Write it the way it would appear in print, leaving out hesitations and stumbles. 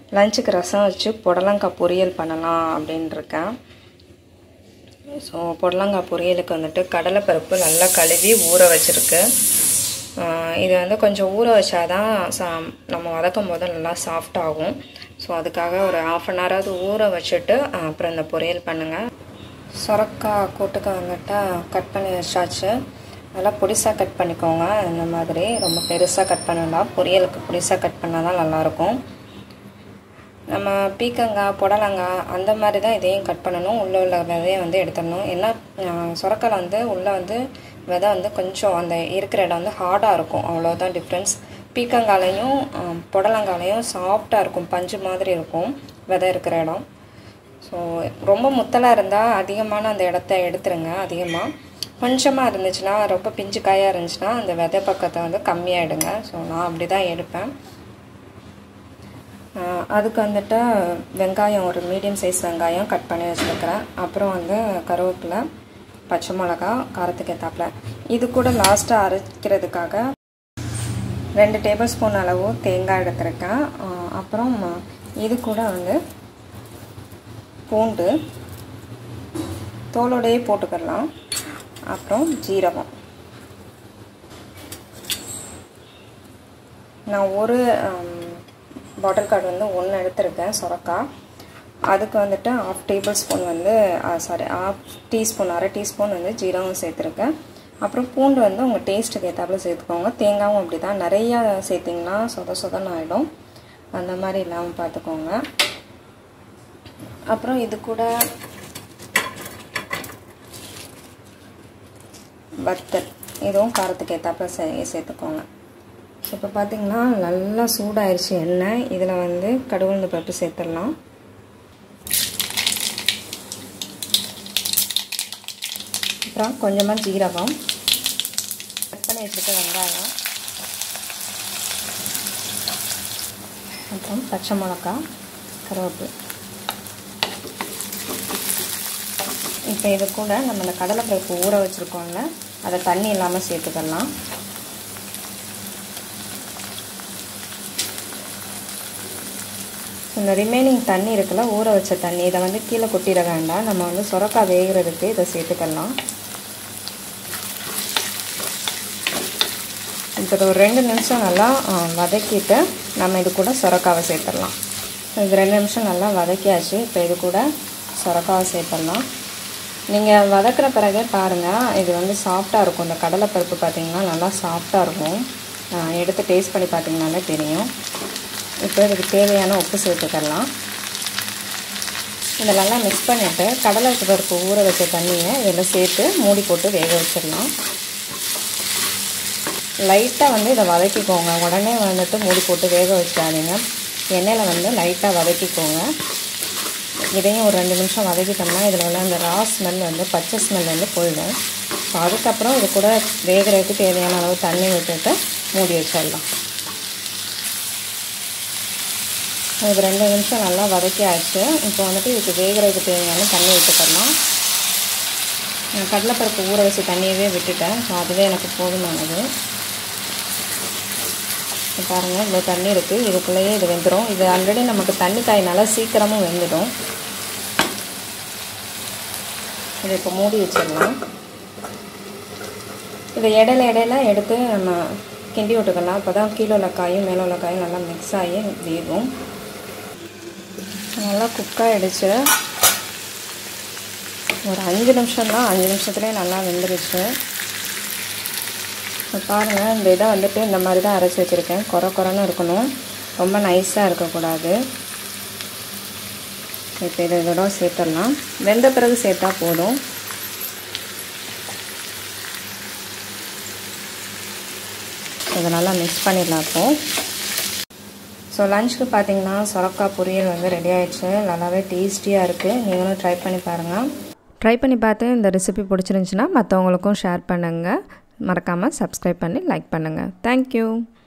லஞ்சுக்கு ரசம் வச்சு புடலங்காய் பொரியல் பண்ணலாம் அப்படின்னு இருக்கேன். ஸோ புடலங்காய் பொரியலுக்கு வந்துட்டு கடலைப்பருப்பு நல்லா கழுவி ஊற வச்சுருக்கு. இது வந்து கொஞ்சம் ஊற வச்சாதான் நம்ம வதக்கும் போது நல்லா சாஃப்ட் ஆகும். ஸோ அதுக்காக ஒரு 1/2 அன் ஹவராவது ஊற வச்சுட்டு அப்புறம் இந்த பொரியல் பண்ணுங்கள். சுரக்காய் கூட்டுக்கு வந்துட்டு கட் பண்ணி வச்சாச்சு. நல்லா பொடிசாக கட் பண்ணிக்கோங்க. இந்த மாதிரி ரொம்ப பெருசாக கட் பண்ணலாம். பொரியலுக்கு பொடிசாக கட் பண்ணால் தான் நல்லாயிருக்கும். நம்ம பீக்கங்காய் புடலங்காய் அந்த மாதிரி தான் இதையும் கட் பண்ணணும். உள்ளே உள்ள விதையை வந்து எடுத்துடணும். ஏன்னா சுரக்காயில் வந்து உள்ளே வந்து விதை வந்து கொஞ்சம் அந்த இருக்கிற இடம் வந்து ஹார்டாக இருக்கும். அவ்வளோதான் டிஃப்ரென்ஸ். பீக்கங்காலையும் புடலங்காலையும் சாஃப்டாக இருக்கும், பஞ்சு மாதிரி இருக்கும் விதை இருக்கிற இடம். ஸோ ரொம்ப முத்தலாக இருந்தால் அதிகமான அந்த இடத்த எடுத்துருங்க. அதிகமாக கொஞ்சமாக இருந்துச்சுன்னா, ரொம்ப பிஞ்சு காயாக இருந்துச்சுன்னா அந்த விதை பக்கத்தை வந்து கம்மியாகிடுங்க. ஸோ நான் அப்படி தான் எடுப்பேன். அதுக்கு வந்துட்டு வெங்காயம் ஒரு மீடியம் சைஸ் வெங்காயம் கட் பண்ணி வச்சுருக்கிறேன். அப்புறம் வந்து கருவேப்பிலை, பச்சை மிளகா காரத்துக்கு ஏற்றாப்புல. இது கூட லாஸ்ட்டாக அரைக்கிறதுக்காக 2 டேபிள் ஸ்பூன் அளவு தேங்காய் எடுத்துருக்கேன். அப்புறம் இது கூட வந்து பூண்டு தோலோடையே போட்டுக்கலாம். அப்புறம் ஜீரகம். நான் ஒரு பாட்டில் கார்டு வந்து 1 எடுத்துருக்கேன் சுரக்காய். அதுக்கு வந்துட்டு 1/2 டேபிள் ஸ்பூன் வந்து 1/2 டீஸ்பூன் அரை டீஸ்பூன் வந்து ஜீரகம் சேர்த்துருக்கேன். அப்புறம் பூண்டு வந்து உங்கள் டேஸ்ட்டுக்கு ஏற்றாப்புல சேர்த்துக்கோங்க. தேங்காயும் அப்படி தான். நிறையா சேர்த்திங்கன்னா சொதன்னு ஆகிடும். அந்த மாதிரி இல்லாமல் பார்த்துக்கோங்க. அப்புறம் இது கூட வத்தல், இதுவும் காரத்துக்கு ஏற்றாப்புல சேர்த்துக்கோங்க. இப்போ பார்த்திங்கன்னா நல்லா சூடாயிருச்சு எண்ணெய். இதில் வந்து கடுகு உளுந்து பருப்பு சேர்த்துடலாம். அப்புறம் கொஞ்சமாக ஜீரகம், கட் பண்ணி வச்சுட்டு வெங்காயம், அப்புறம் பச்சை மிளகா, கருவேப்பிலை. இப்போ இது கூட நம்ம இந்த கடலைப்பருப்பு ஊற வச்சுருக்கோம்ல, அதை தண்ணி இல்லாமல் சேர்த்துக்கலாம். இந்த ரிமைனிங் தண்ணி இருக்குல்ல, ஊற வச்ச தண்ணி, இதை வந்து கீழே கொட்டிட வேண்டாம். நம்ம வந்து சுரக்காய் வேகிறதுக்கு இதை சேர்த்துக்கலாம். இப்போ ஒரு 2 நிமிஷம் நல்லா வதக்கிட்டு நம்ம இது கூட சுரக்காவை சேர்த்துடலாம். இது 2 நிமிஷம் நல்லா வதக்கியாச்சு. இப்போ இது கூட சுரக்காவை சேர்த்துடலாம். நீங்கள் வதக்கிற பிறகு பாருங்கள், இது வந்து சாஃப்டாக இருக்கும். இந்த கடலைப்பருப்பு பார்த்திங்கன்னா நல்லா சாஃப்டாக இருக்கும். எடுத்து டேஸ்ட் பண்ணி பார்த்திங்கனாலே தெரியும். இப்போ இதுக்கு தேவையான உப்பு சேர்த்துக்கலாம். இதெல்லாம் மிக்ஸ் பண்ணிவிட்டு கடலை பருப்பு ஊற வச்ச தண்ணியை இதில் சேர்த்து மூடி போட்டு வேக வச்சிடலாம். லைட்டாக வந்து இதை வதக்கிக்கோங்க. உடனே வந்துட்டு மூடி போட்டு வேக வச்சிடாதீங்க. எண்ணெயில் வந்து லைட்டாக வதக்கிக்கோங்க. இதையும் ஒரு 2 நிமிஷம் வதக்கிட்டோம்னா இதில் உள்ள அந்த ரா ஸ்மெல் வந்து பச்சை ஸ்மெல் வந்து போயிடும். ஸோ அதுக்கப்புறம் இது கூட வேகிறதுக்கு தேவையான அளவு தண்ணி விட்டுட்டு மூடி வச்சிடலாம். இது 2 நிமிஷம் நல்லா வதக்கி ஆச்சு. இப்போ வந்துட்டு இதுக்கு வேகிறதுக்கு தேவையான தண்ணி விட்டுக்கலாம். கடலைப்பருப்பு ஊற வச்சு தண்ணியவே விட்டுட்டேன். ஸோ அதுவே எனக்கு போதுமானது. பாருங்கள், இவ்வளோ தண்ணி இருக்குது. இதுக்குள்ளேயே இது வெந்துடும். இது ஆல்ரெடி நமக்கு தண்ணி காயினால சீக்கிரமும் வெந்துடும். இதை இப்போ மூடி வச்சிடலாம். இதை இடையில எடுத்து நம்ம கிண்டி விட்டுக்கலாம். அப்போ தான் கீழே உள்ள காயும் மேலே உள்ள காயும் நல்லா மிக்ஸ் ஆகி வேகும். நல்லா குக்காகிடுச்சு. ஒரு 5 நிமிஷம் தான், 5 நிமிஷத்துலேயே நல்லா வெந்துருச்சு. இப்போ பாருங்கள், இந்த இதை வந்துட்டு இந்த மாதிரி தான் அரைச்சி வச்சுருக்கேன். குறைன்னு இருக்கணும், ரொம்ப நைஸாக இருக்கக்கூடாது. இப்போ இதை இதோட சேர்த்துடலாம். வெந்த பிறகு சேர்த்தா போதும். இதை நல்லா மிக்ஸ் பண்ணிடலாம். இப்போது ஸோ லஞ்சுக்கு பார்த்தீங்கன்னா சுரக்காய் பொரியல் வந்து ரெடி ஆகிடுச்சு. நல்லாவே டேஸ்டியாக இருக்குது. நீங்களும் ட்ரை பண்ணி பாருங்கள். ட்ரை பண்ணி பார்த்து இந்த ரெசிபி பிடிச்சிருந்துச்சின்னா மற்றவங்களுக்கும் ஷேர் பண்ணுங்கள். மறக்காமல் சப்ஸ்கிரைப் பண்ணி லைக் பண்ணுங்கள். தேங்க்யூ.